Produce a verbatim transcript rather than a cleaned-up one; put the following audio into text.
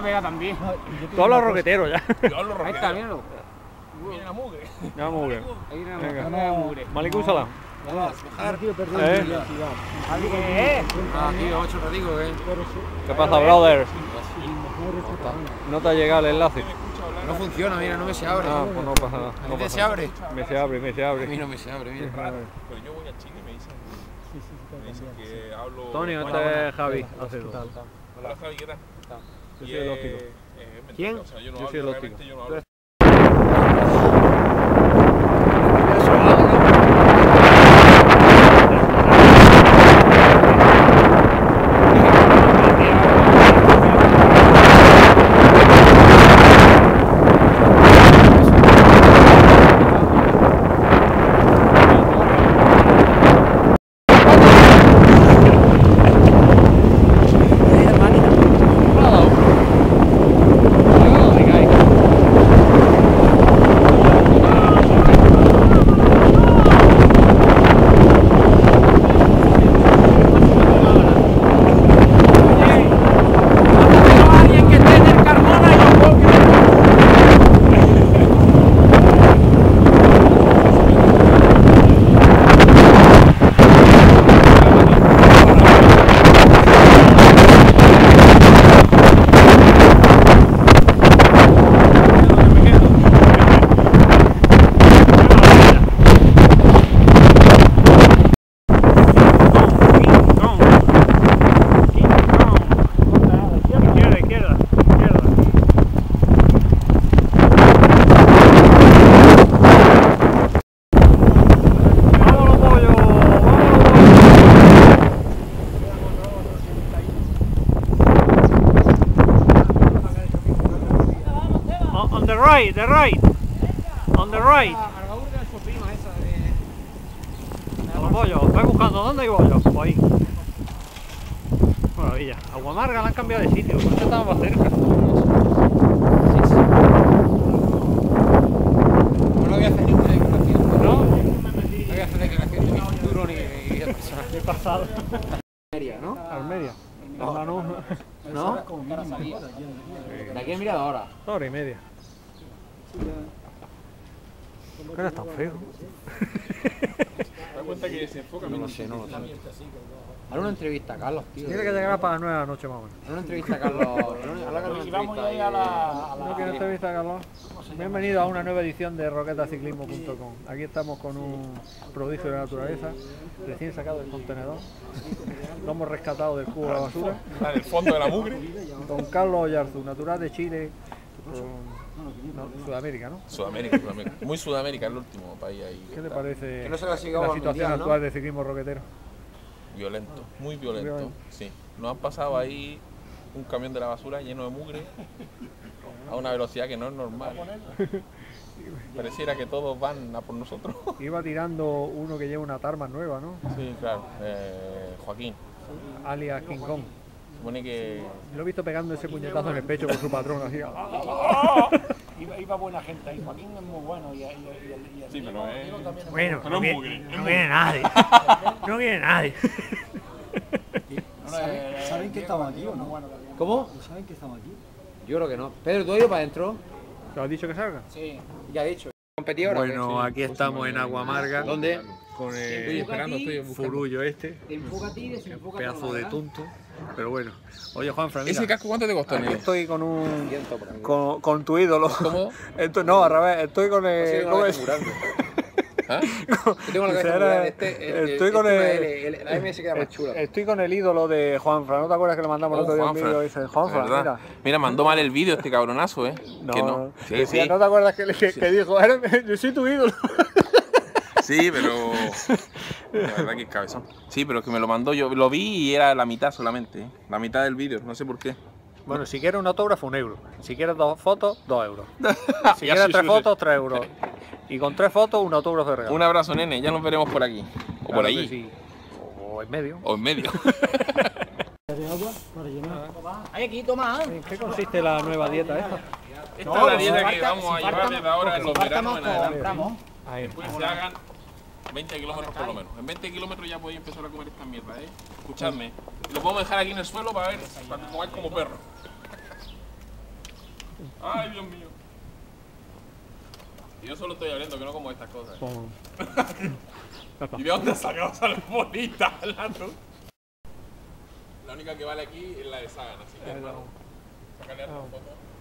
pega también. Tú hablas roquetero ya. Yo hablo roquetero. Ahí está, míralo. Viene la mugre. Ya mugre. Ahí viene Venga. la mugre. Malikum salam. ¿Eh? ¿Eh? Ah, tío, ocho radico, ¿eh? ¿Qué pasa, brother? No te ha llegado el enlace. No funciona, mira, no me se abre. Ah, pues no pasa nada. ¿A No ti te pasa se nada. abre? Me se abre, me se A mí abre. no me se abre, mira. Pero yo voy a Chile y me dicen, me dicen que hablo... Tony, Bueno, este es Javi. Acedo. hola Javi, ¿qué tal? Yo Y, soy el eh, óptico. eh, es mentira, ¿Quién? o sea, yo no Yo hablo, soy el realmente óptico. yo no Tú hablo. eres- Izquierda, izquierda, izquierda. ¡Vámonos, pollo! ¡Vámonos! On the right, the right. On the right. Los bollos, vais buscando, ¿dónde hay bollos? Pues ahí. Maravilla. Aguamarga la han cambiado de sitio, porque estaba más cerca. No lo voy a hacer ninguna declaración. ¿No? No voy a hacer declaración de mi futuro ni de mi vida personal. ¿Qué pasado? Almería, ¿no? Almeria. No. Hermano, ¿No? De aquí he mirado ahora. una hora y media. ¿Qué eres tan feo? Me da cuenta que se enfoca No lo sé, no lo sé. Haz una entrevista a Carlos, tío. Tiene que llegar para las nueve de la noche más o menos. Haz una entrevista a Carlos. Habla con una entrevista ahí a la... ¿No quieres entrevista, Carlos? Bienvenido a una nueva edición de roqueta ciclismo punto com. Aquí estamos con un prodigio de la naturaleza, recién sacado del contenedor. Lo hemos rescatado del cubo de la basura. Está en el fondo de la mugre. Don Carlos Oyarzún, natural de Chile, con- no, Sudamérica, ¿no? Sudamérica, Sudamérica. Muy Sudamérica, el último país ahí. ¿Qué te parece Que no se la siga la al situación mundial, ¿no? actual del ciclismo roquetero? Violento, muy violento. Violento. Sí. Nos han pasado ahí un camión de la basura lleno de mugre a una velocidad que no es normal. Pareciera que todos van a por nosotros. Iba tirando uno que lleva una tarma nueva, ¿no? Sí, claro. Eh, Joaquín. Alias King Kong. Supone que... Lo he visto pegando ese puñetazo en el pecho con su patrón, así. Iba, iba buena gente ahí. Joaquín es muy bueno y, y, y, y, y el Sí, pero es... Bueno, Pero no, es viene, mugre, es no viene nadie. No viene nadie. ¿Saben, ¿Saben que estamos aquí o no? ¿Cómo? ¿Saben que estamos aquí? Yo creo que no. Pedro, ¿tú has ido para adentro? ¿Te has dicho que salga? Sí. Ya he dicho. ¿Competí ahora? Bueno, aquí estamos en Aguamarga. ¿Dónde? Con Estoy el esperando, estoy buscando. furullo este. Te enfoca a ti y desenfoca a Pedazo toda de la tonto. Pero bueno. Oye, Juanfran, mira. ¿Ese casco cuánto te costó, Aquí nene? estoy con un... Viento por ahí. Con, con tu ídolo. ¿Cómo? Esto, no, al revés. Estoy con Sí, el... no, ¿cómo la es? cabeza murando. ¿Ah? Yo tengo la cabeza Será- murando. Este, el, el, estoy con este el- el, el- la M se queda más chula. Estoy con el ídolo de Juanfran. ¿No te acuerdas que le mandamos el Oh, otro día un Juanfran. vídeo? Dice, Juanfran, ¿Verdad? mira. Mira, mandó mal el vídeo este cabronazo, ¿eh? No, que no. Sí, decía, sí. ¿no te acuerdas que, le, que, que dijo, "Eres- yo soy tu ídolo"? Sí, pero... La verdad que es cabezón. Sí, pero que me lo mandó, yo lo vi y era la mitad solamente, ¿eh? La mitad del vídeo, no sé por qué. Bueno, si quieres un autógrafo, un euro. Si quieres dos fotos, dos euros. Si Ya quieres sí, tres sí, fotos, tres euros. Y con tres fotos, un autógrafo de regalo. Un abrazo, nene, ya nos veremos por aquí. O Claro por que allí. sí. O en medio. O en medio. ¿De agua para llenar? Hay aquí, toma. ¿En qué consiste la nueva dieta esta? Esta es la dieta que vamos a llevar desde ahora en los veranos en adelante. compramos. Ahí. Después se hagan veinte kilómetros por lo menos. En veinte kilómetros ya podéis empezar a comer esta mierda, ¿eh? Escuchadme. Lo podemos dejar aquí en el suelo para ver, para comer como perro. Ay, Dios mío. Y yo solo estoy abriendo, que no como estas cosas. Pon. Ya está. ¿Y de dónde has sacado esa bolita? La única que vale aquí es la de Sagan, así que Eh, hermano, no. sácale a No. foto.